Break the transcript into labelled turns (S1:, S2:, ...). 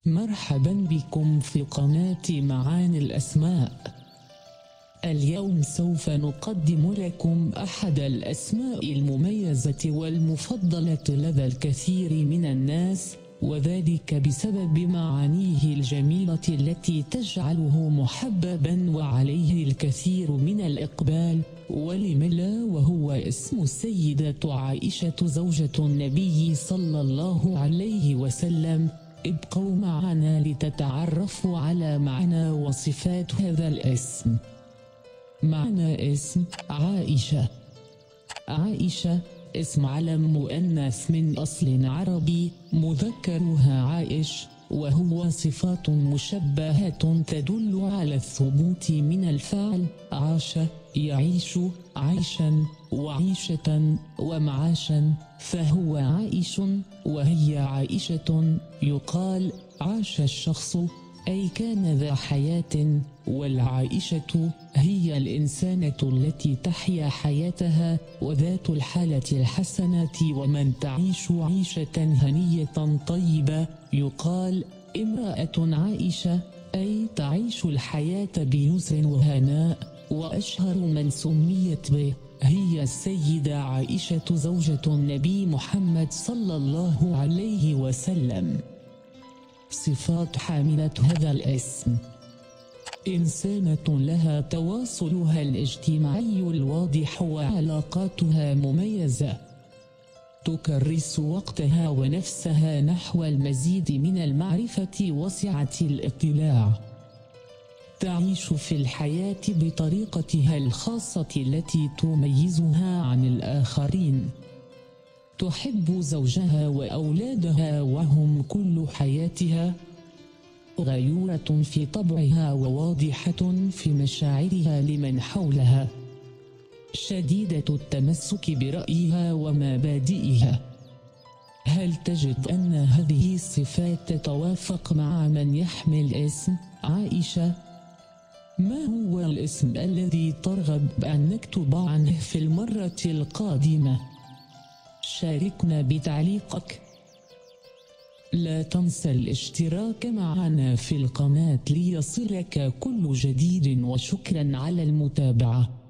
S1: مرحبا بكم في قناة معاني الأسماء. اليوم سوف نقدم لكم أحد الأسماء المميزة والمفضلة لدى الكثير من الناس، وذلك بسبب معانيه الجميلة التي تجعله محببا وعليه الكثير من الإقبال، ولم لا، وهو اسم السيدة عائشة زوجة النبي صلى الله عليه وسلم. ابقوا معنا لتتعرفوا على معنى وصفات هذا الاسم. معنى اسم عائشة. عائشة اسم علم مؤنث من أصل عربي، مذكرها عائش، وهو صفات مشبهة تدل على الثبوت من الفعل عاش يعيش عيشا وعيشة ومعاشا، فهو عائش وهي عائشة. يقال عاش الشخص أي كان ذا حياة، والعائشة هي الإنسانة التي تحيا حياتها وذات الحالة الحسنة، ومن تعيش عيشة هنية طيبة. يقال امرأة عائشة أي تعيش الحياة بيسر وهناء، وأشهر من سميت به هي السيدة عائشة زوجة النبي محمد صلى الله عليه وسلم. صفات حاملة هذا الاسم: إنسانة لها تواصلها الاجتماعي الواضح وعلاقاتها مميزة، تكرس وقتها ونفسها نحو المزيد من المعرفة وسعة الاطلاع، تعيش في الحياة بطريقتها الخاصة التي تميزها عن الآخرين، تحب زوجها وأولادها وهم كل حياتها، غيورة في طبعها وواضحة في مشاعرها لمن حولها، شديدة التمسك برأيها ومبادئها. هل تجد أن هذه الصفات تتوافق مع من يحمل اسم عائشة؟ ما هو الاسم الذي ترغب أن نكتب عنه في المرة القادمة؟ شاركنا بتعليقك. لا تنسى الاشتراك معنا في القناة ليصلك كل جديد، وشكرا على المتابعة.